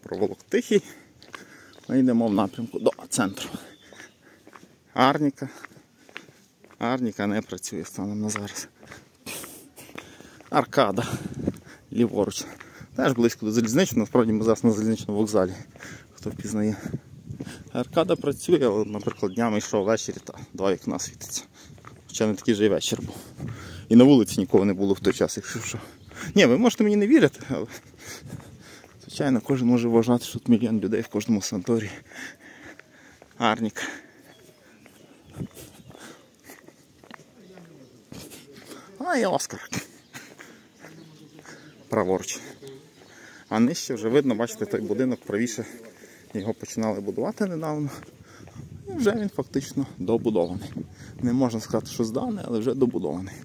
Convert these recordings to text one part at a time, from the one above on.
Провулок Тихий. Ми йдемо в напрямку до центру. Арніка не працює станом на зараз. Аркада. Ліворуч. Теж близько до залізничного, насправді ми зараз на залізничному вокзалі. Хто впізнає. Аркада працює, але, наприклад, днями йшов ввечері, та 2 вікна світиться. Хоча не такий же і вечір був. І на вулиці нікого не було в той час, якщо що. Ні, ви можете мені не вірити, але... Звичайно, кожен може вважати, що тут мільйон людей в кожному санаторії. Арніка. А і Оскар. Праворуч. А нижче вже видно, бачите, той будинок правіше. Його починали будувати недавно. І вже він фактично добудований. Не можна сказати, що зданий, але вже добудований.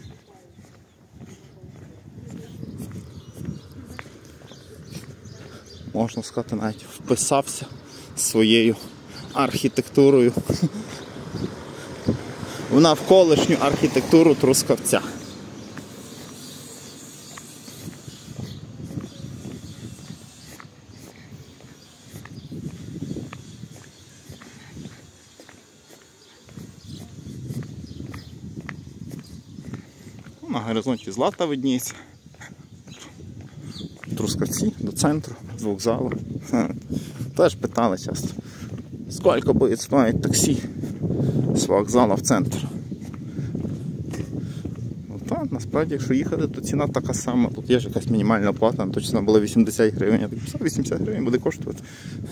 Можна сказати, навіть вписався своєю архітектурою в навколишню архітектуру Трускавця. На горизонті Злата видніється. Трускавці до центру, з вокзалу. Теж питали часто, скільки буде стоїть таксі з вокзалу в центр. Ну так, насправді, якщо їхати, то ціна така сама. Тут є ж якась мінімальна оплата, то ціна була 80 гривень. Я так писав, 80 гривень буде коштувати.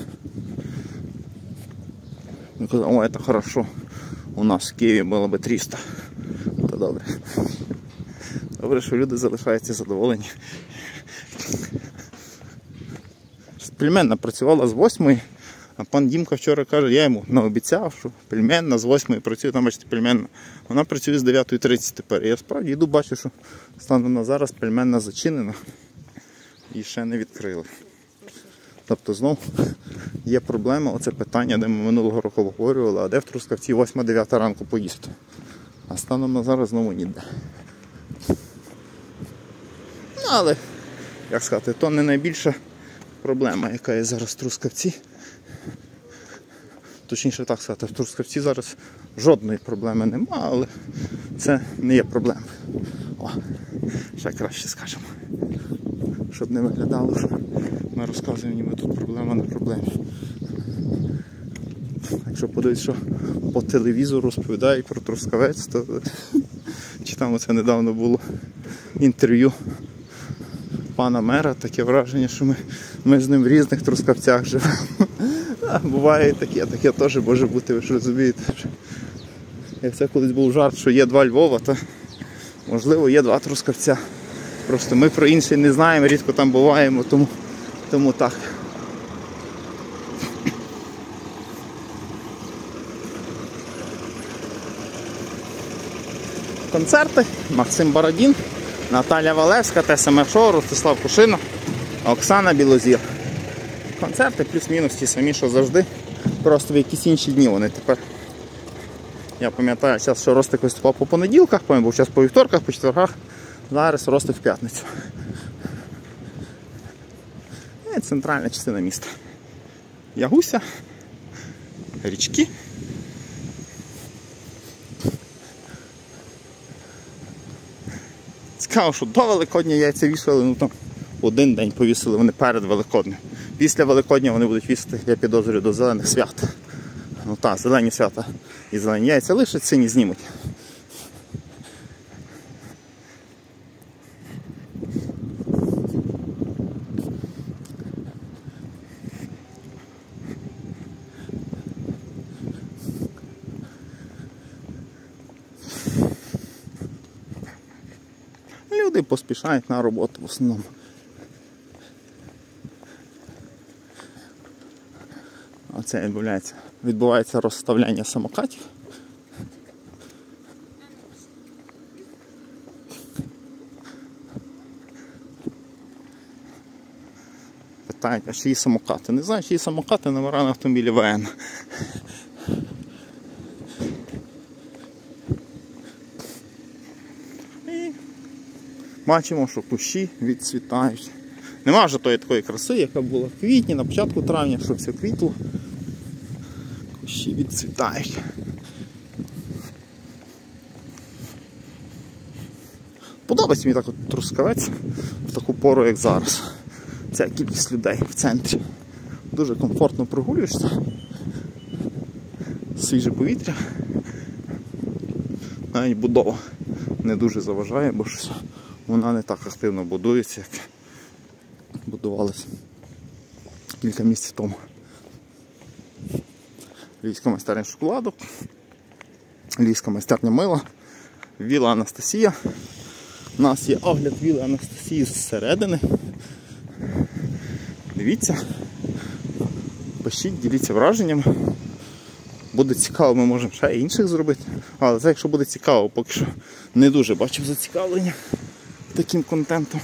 Він казав, о, це хорошо, у нас в Києві було б 300. Та добре. Добре, що люди залишаються задоволені. Пельменна працювала з 8, а пан Дімка вчора каже, я йому наобіцяв, що пельменна з 8 працює, там бачите, пельменна. Вона працює з 9:30 тепер. І я справді йду, бачу, що станом на зараз пельменна зачинена і ще не відкрили. Тобто знову є проблема, оце питання, де ми минулого року обговорювали, а де в Трускавці 8-9 ранку поїсти. А станом на зараз знову ніде. Ну, але, як сказати, то не найбільша проблема, яка є зараз в Трускавці. Точніше так сказати, в Трускавці зараз жодної проблеми нема, але це не є проблема. О, ще краще скажемо. Щоб не виглядало, що ми розказуємо, ніби тут проблема на проблемі. Якщо подивитися, що по телевізору розповідають про Трускавець, то чи там оце недавно було інтерв'ю пана мера, таке враження, що ми з ним в різних Трускавцях живемо. Буває і таке теж може бути, ви ж розумієте. Як це колись був жарт, що є 2 Львова, то можливо є 2 Трускавця. Просто ми про інший не знаємо, рідко там буваємо, тому так. Концерти. Максим Бородін, Наталя Валевська, ТСМ Шоу, Ростислав Кушина, Оксана Білозір. Концерти плюс-мінус ті самі, що завжди. Просто в якісь інші дні вони тепер. Я пам'ятаю, зараз, що Ростик виступав по понеділках, потім був час по вівторках, по четвергах. Зараз Ростик в п'ятницю. І центральна частина міста. Ягуся, річки. Цікаво, що до Великодня яйця вішали, ну там один день повісили вони перед Великоднем. Після Великодня вони будуть вісити, я підозрюю, до зелених свят. Ну так, зелені свята і зелені яйця лишать, сині знімуть. Люди поспішають на роботу в основному. Оце відбувається розставляння самокатів. Питають, а чиї самокати? Не знаю, чиї самокати, номера на автомобілі ВН. І бачимо, що кущі відцвітають. Нема вже тої такої краси, яка була в квітні, на початку травня, що все квітло. Кущі відцвітають. Подобається мені так от Трускавець в таку пору, як зараз. Ця кількість людей в центрі. Дуже комфортно прогулюєшся. Свіже повітря. Навіть будова не дуже заважає, бо ж вона не так активно будується, як будувалася кілька місяців тому. Львівська майстерня шоколадок, Львівська майстерня мила, вілла Анастасія. У нас є огляд вілли Анастасії зсередини. Дивіться, пишіть, діліться враженнями. Буде цікаво, ми можемо ще інших зробити. Але це, якщо буде цікаво, поки що не дуже бачив зацікавлення таким контентом.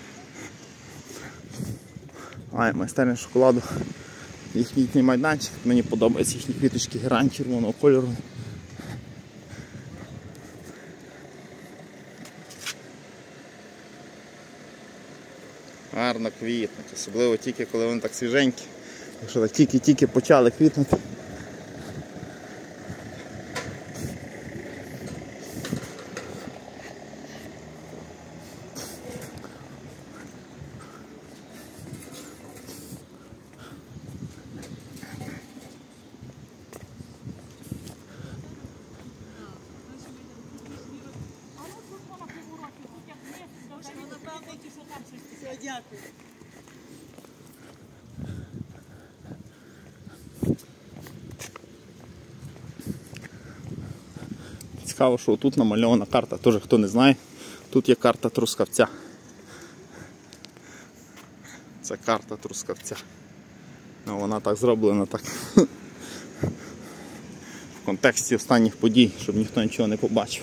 Майстерня шоколаду. Їхній майданчик. Мені подобаються їхні квіточки герань червоного кольору. Гарно квітнуть, особливо тільки коли вони так свіженькі. Якщо так тільки-тільки почали квітнути. Дякую. Цікаво, що тут намальована карта, теж хто не знає, тут є карта Трускавця. Це карта Трускавця. Ну, вона так зроблена так в контексті останніх подій, щоб ніхто нічого не побачив.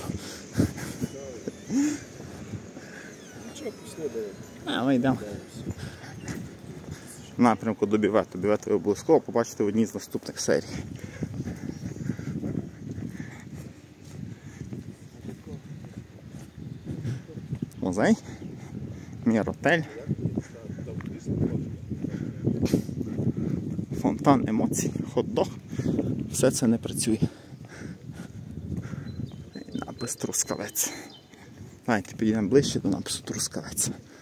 Ми йдемо в напрямку до Бівету. Бівет ви обов'язково побачите в одній з наступних серій. Музей, Міротель, фонтан емоцій, хот-дог. Все це не працює. Напис Трускавець. Давайте підійдемо ближче до напису Трускавець.